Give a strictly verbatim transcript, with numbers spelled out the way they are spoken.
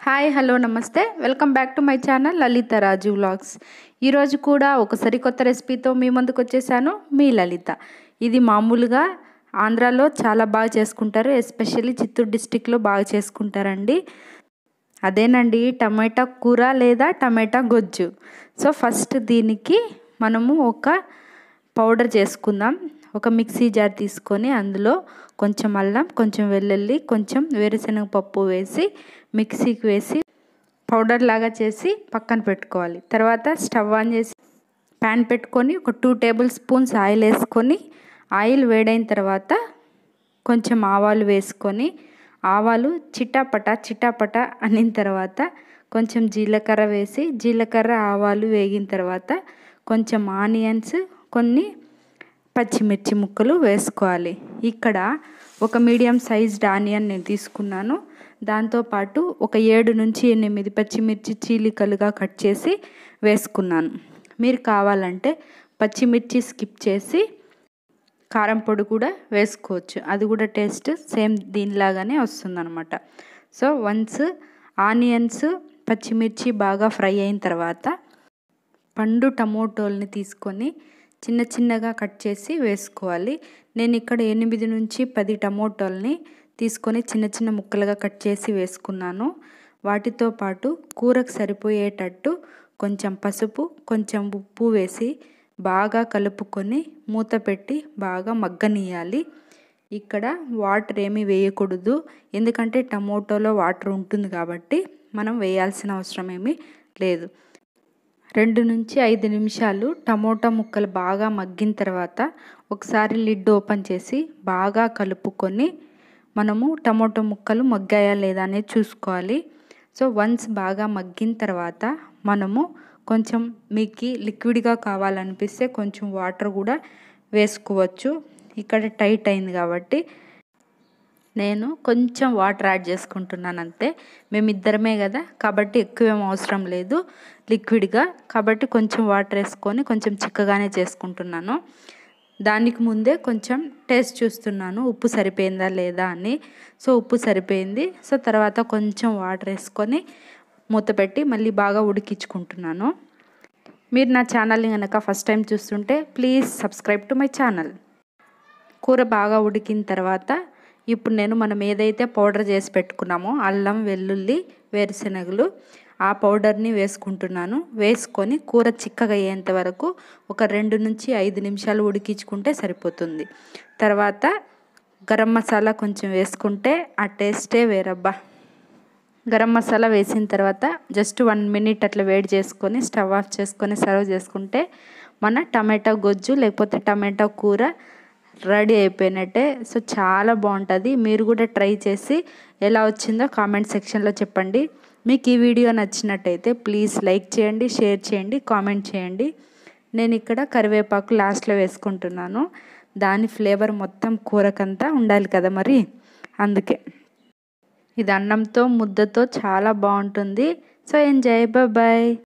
Hi hello నమస్తే welcome back to my channel Lalitharaju vlogs. ఈరోజు కూడా ఒక సరికొత్త రెసిపీతో మీ ముందుకు వచ్చేసాను. మీ లలిత. ఇది మామూలుగా ఆంధ్రాలో చాలా బాగా చేసుకుంటారు, ఎస్పెషల్లీ చిత్తూరు డిస్టిక్లో బాగా చేసుకుంటారండి. అదేనండి టమాటా కూర లేదా టమాటా గొజ్జు. సో ఫస్ట్ దీనికి మనము ఒక పౌడర్ చేసుకుందాం. ఒక మిక్సీ జార్ తీసుకొని అందులో కొంచెం అల్లం, కొంచెం వెల్లుల్లి, కొంచెం వేరుశనగ పప్పు వేసి మిక్సీకి వేసి పౌడర్ లాగా చేసి పక్కన పెట్టుకోవాలి. తర్వాత స్టవ్ ఆన్ చేసి ప్యాన్ పెట్టుకొని ఒక టూ టేబుల్ స్పూన్స్ ఆయిల్ వేసుకొని, ఆయిల్ వేడైన తర్వాత కొంచెం ఆవాలు వేసుకొని, ఆవాలు చిటాపట చిటాపట అనిన తర్వాత కొంచెం జీలకర్ర వేసి, జీలకర్ర ఆవాలు వేగిన తర్వాత కొంచెం ఆనియన్స్, కొన్ని పచ్చిమిర్చి ముక్కలు వేసుకోవాలి. ఇక్కడ ఒక మీడియం సైజ్డ్ ఆనియన్ నేను తీసుకున్నాను. దాంతోపాటు ఒక ఏడు నుంచి ఎనిమిది పచ్చిమిర్చి చీలికలుగా కట్ చేసి వేసుకున్నాను. మీరు కావాలంటే పచ్చిమిర్చి స్కిప్ చేసి కారం పొడి కూడా వేసుకోవచ్చు, అది కూడా టేస్ట్ సేమ్ దీనిలాగానే వస్తుందన్నమాట. సో వన్స్ ఆనియన్స్ పచ్చిమిర్చి బాగా ఫ్రై అయిన తర్వాత పండు టమోటోల్ని తీసుకొని చిన్న చిన్నగా కట్ చేసి వేసుకోవాలి. నేను ఇక్కడ ఎనిమిది నుంచి పది టమోటాలని తీసుకొని చిన్న చిన్న ముక్కలుగా కట్ చేసి వేసుకున్నాను. వాటితో పాటు కూరకు సరిపోయేటట్టు కొంచెం పసుపు, కొంచెం ఉప్పు వేసి బాగా కలుపుకొని మూత పెట్టి బాగా మగ్గనియాలి. ఇక్కడ వాటర్ ఏమీ వేయకూడదు, ఎందుకంటే టమోటాలో వాటర్ ఉంటుంది కాబట్టి మనం వేయాల్సిన అవసరం ఏమీ లేదు. రెండు నుంచి ఐదు నిమిషాలు టమోటా ముక్కలు బాగా మగ్గిన తర్వాత ఒకసారి లిడ్ ఓపెన్ చేసి బాగా కలుపుకొని మనము టమోటా ముక్కలు మగ్గాయా లేదా అనేది చూసుకోవాలి. సో వన్స్ బాగా మగ్గిన తర్వాత మనము కొంచెం మీకు లిక్విడ్గా కావాలనిపిస్తే కొంచెం వాటర్ కూడా వేసుకోవచ్చు. ఇక్కడ టైట్ అయింది కాబట్టి నేను కొంచెం వాటర్ యాడ్ చేసుకుంటున్నాను అంతే. మేమిద్దరమే కదా కాబట్టి ఎక్కువేం అవసరం లేదు లిక్విడ్గా, కాబట్టి కొంచెం వాటర్ వేసుకొని కొంచెం చిక్కగానే చేసుకుంటున్నాను. దానికి ముందే కొంచెం టేస్ట్ చూస్తున్నాను ఉప్పు సరిపోయిందా లేదా అని. సో ఉప్పు సరిపోయింది. సో తర్వాత కొంచెం వాటర్ వేసుకొని మూత పెట్టి మళ్ళీ బాగా ఉడికించుకుంటున్నాను. మీరు నా ఛానల్ని కనుక ఫస్ట్ టైం చూస్తుంటే please subscribe to my channel. కూర బాగా ఉడికిన తర్వాత ఇప్పుడు నేను మనం ఏదైతే పౌడర్ చేసి పెట్టుకున్నామో అల్లం, వెల్లుల్లి, వేరుశనగలు, ఆ పౌడర్ని వేసుకుంటున్నాను. వేసుకొని కూర చిక్కగా అయ్యేంత వరకు ఒక రెండు నుంచి ఐదు నిమిషాలు ఉడికించుకుంటే సరిపోతుంది. తర్వాత గరం మసాలా కొంచెం వేసుకుంటే ఆ టేస్టే వేరబ్బా. గరం మసాలా వేసిన తర్వాత జస్ట్ వన్ మినిట్ అట్లా వేడి చేసుకొని స్టవ్ ఆఫ్ చేసుకొని సర్వ్ చేసుకుంటే మన టమాటా గొజ్జు లేకపోతే టమాటా కూర రెడీ అయిపోయినట్టే. సో చాలా బాగుంటుంది. మీరు కూడా ట్రై చేసి ఎలా వచ్చిందో కామెంట్ సెక్షన్లో చెప్పండి. మీకు ఈ వీడియో నచ్చినట్టయితే ప్లీజ్ లైక్ చేయండి, షేర్ చేయండి, కామెంట్ చేయండి. నేను ఇక్కడ కరివేపాకు లాస్ట్లో వేసుకుంటున్నాను. దాని ఫ్లేవర్ మొత్తం కూరకంతా ఉండాలి కదా మరి, అందుకే. ఇది అన్నంతో ముద్దతో చాలా బాగుంటుంది. So enjoy, bye.